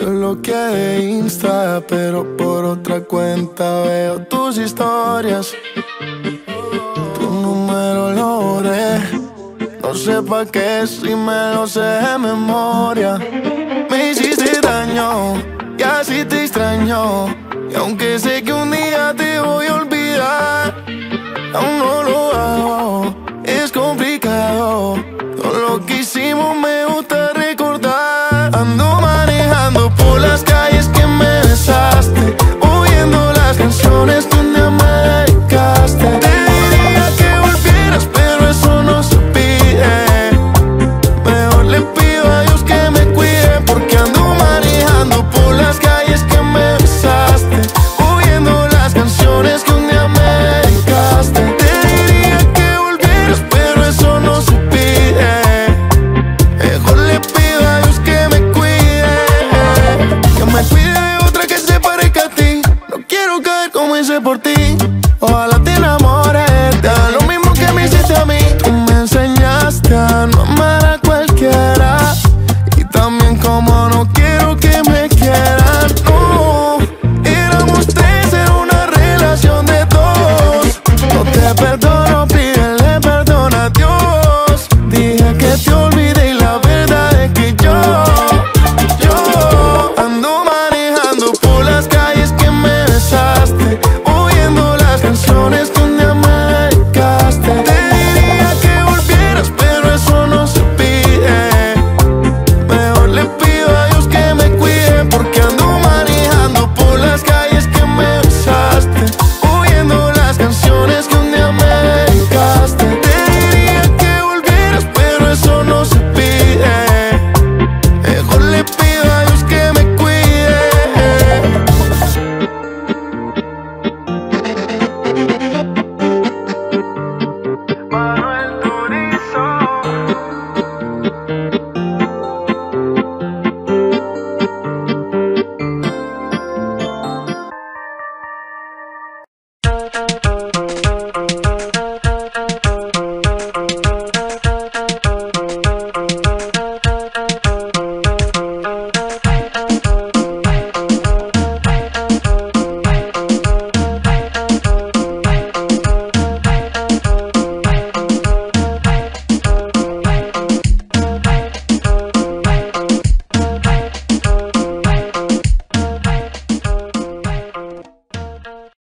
Yo bloqueé Insta, pero por otra cuenta veo tus historias. Tu número lo borré. No sé pa' qué si me lo sé de memoria. Me hiciste daño y así te extraño. Y aunque sé que un día te voy a olvidar, aún no lo hago, es complicado. Todo lo que hicimos me gusta recordar. Ando manejando por las calles que me besaste, oyendo las canciones que un día me dedicaste. Te diría que volvieras, pero eso no se pide. Mejor le pido a Dios que me cuide, porque ando manejando por las calles que me besaste, oyendo las canciones que un día me dedicaste. Te diría que volvieras, pero eso no se pide. Mejor le pido a Dios que me cuide de otra que se parezca a ti. No quiero caer como hice por ti. Ojalá te enamores, te haga lo mismo que me hiciste a mí. Tú me enseñaste a no amar a cualquiera, y también como no quiero que me quieran. No, éramos tres, era una relación de dos. No te perdono, pídele perdón a Dios. Dije que te olvidé y la verdad es que yo ando manejando por las calles que me besaste, oyendo las canciones que un día me dedicaste. Te diría que volvieras, pero eso no se pide. Mejor le pido a Dios que me cuide, porque ando manejando por las calles que me besaste, oyendo las canciones que un día me dedicaste. Te diría que volvieras, pero eso no se pide. Mejor le pido a Dios que me cuide. Manuel Turizo.